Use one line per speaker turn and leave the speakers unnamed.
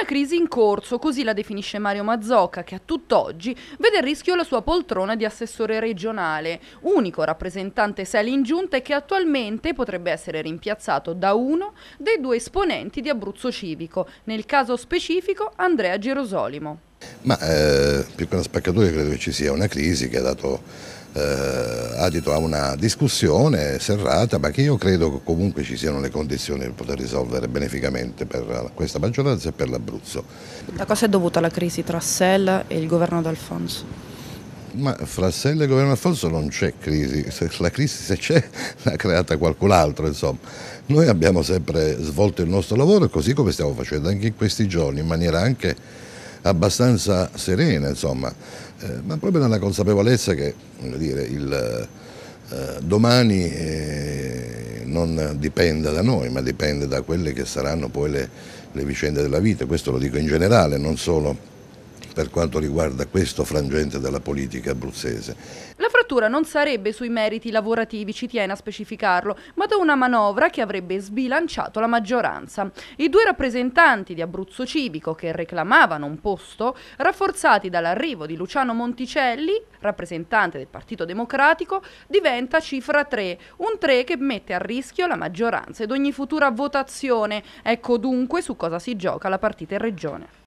Una crisi in corso, così la definisce Mario Mazzocca, che a tutt'oggi vede a rischio la sua poltrona di assessore regionale, unico rappresentante SEL in giunta e che attualmente potrebbe essere rimpiazzato da uno dei due esponenti di Abruzzo Civico, nel caso specifico Andrea Gerosolimo.
Ma più che una spaccatura credo che ci sia una crisi che ha dato adito a una discussione serrata, ma che io credo che comunque ci siano le condizioni per poter risolvere beneficamente per questa maggioranza e per l'Abruzzo.
Da cosa è dovuta la crisi tra SEL e il governo d'Alfonso?
Ma fra SEL e il governo Alfonso non c'è crisi, la crisi se c'è l'ha creata qualcun altro, insomma. Noi abbiamo sempre svolto il nostro lavoro così come stiamo facendo anche in questi giorni, in maniera anche abbastanza serena, insomma, ma proprio nella consapevolezza che il domani non dipenda da noi, ma dipende da quelle che saranno poi le vicende della vita. Questo lo dico in generale, non solo per quanto riguarda questo frangente della politica abruzzese.
La frattura non sarebbe sui meriti lavorativi, ci tiene a specificarlo, ma da una manovra che avrebbe sbilanciato la maggioranza. I due rappresentanti di Abruzzo Civico che reclamavano un posto, rafforzati dall'arrivo di Luciano Monticelli, rappresentante del Partito Democratico, diventa cifra 3, un 3 che mette a rischio la maggioranza ed ogni futura votazione. Ecco dunque su cosa si gioca la partita in regione.